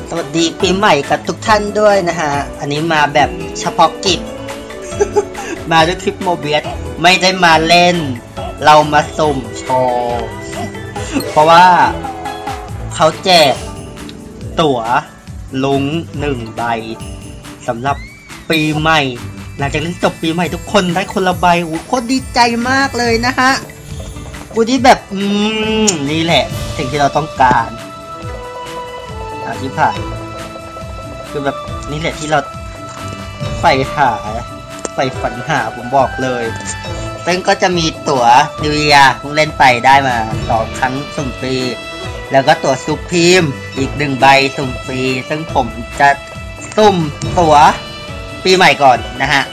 สวัสดีปีใหม่กับทุกท่านด้วยนะฮะอันนี้มาแบบเฉพาะกิจ มาด้วยคลิปโมเบียสไม่ได้มาเล่นเรามาสุ่มโชว์เพราะว่าเขาแจกตั๋วลุง1 ใบสำหรับปีใหม่หลังจากเล่นจบปีใหม่ทุกคนได้คนละใบโคตรดีใจมากเลยนะฮะกูที่แบบนี่แหละสิ่งที่เราต้องการที่ผ่านคือแบบนี่แหละที่เราใฝ่ฝันหาผมบอกเลยซึ่งก็จะมีตั๋วนิวเยียร์เพิ่งเล่นไปได้มา2 ครั้งสุ่มฟรีแล้วก็ตั๋วซูพรีมอีก1 ใบสุ่มฟรีซึ่งผมจะสุ่มตั๋วปีใหม่ก่อนนะฮะ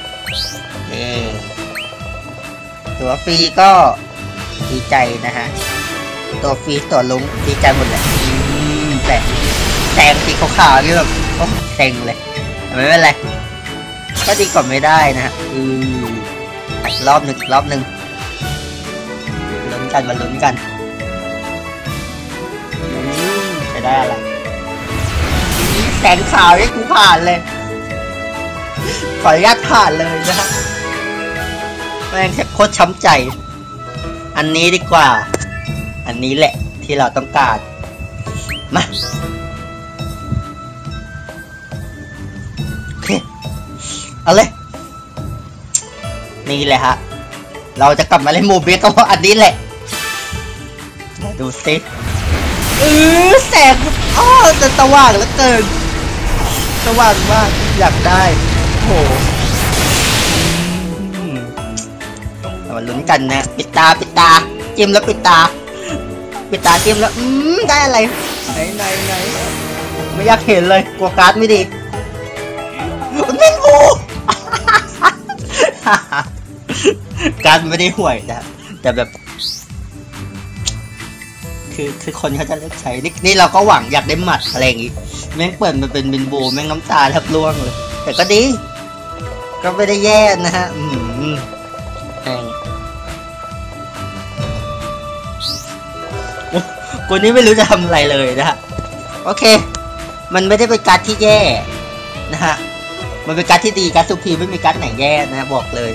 ตั๋วฟรีก็ดีใจนะฮะตั๋วฟรีตั๋วลุงดีใจหมดเลยแต่สีขาวๆนี่แบบโอ้เซ็งเลยไม่เป็นไรก็ดีกว่าไม่ได้นะฮะอีกรอบหนึ่งลุ้นกันมาลุ้นกันจะได้อะไรแสงขาวนี่กูผ่านเลยขออนุญาตผ่านเลยนะฮะแม่งแค่โคตรช้ำใจอันนี้ดีกว่าอันนี้แหละที่เราต้องการมาเอาเลยนี่แหละฮะเราจะกลับมาเล่นโมเบียสก็เพราะอันนี้แหละดูสิแสงจะสว่างเหลือเกินสว่างมากอยากได้โหมาลุ้นกันนะปิดตาจิ้มแล้วปิดตาจิ้มแล้วได้อะไรไหนไม่อยากเห็นเลยกลัวการ์ดไม่ดีไม่รู้การไม่ได้ห่วยนะแต่แบบคือคนเขาจะเลือกใช้นี่เราก็หวังอยากได้หมัดอะไรอย่างงี้แม่งเปิดมันเป็นบินโบแม่งน้ำตาแทบร่วงเลยแต่ก็ดีก็ไม่ได้แย่นะฮะกูนี่ไม่รู้จะทำอะไรเลยนะฮะโอเคมันไม่ได้เป็นการ์ดที่แย่นะฮะมันเป็นการ์ดที่ดีการ์ดซูพรีมไม่มีการ์ดไหนแย่นะบอกเลย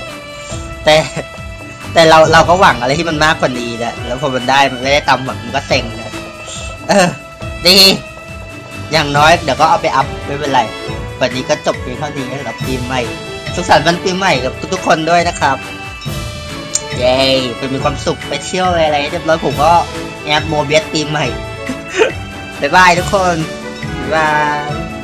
แต่เราก็หวังอะไรที่มันมากกว่านี้นะแล้วพอมันได้มันไม่ได้ตามหวังมันก็เซ็งนะดีอย่างน้อยเดี๋ยวก็เอาไปอัพไม่เป็นไรวันนี้ก็จบเพียงเท่านี้สำหรับปีใหม่สุขสันต์วันปีใหม่กับทุกๆคนด้วยนะครับเย้เป็นมีความสุขไปเที่ยวอะไรเรียบร้อยผมก็แอปโมเบียสปีใหม่บ๊ายบายทุกคนบ๊ายบาย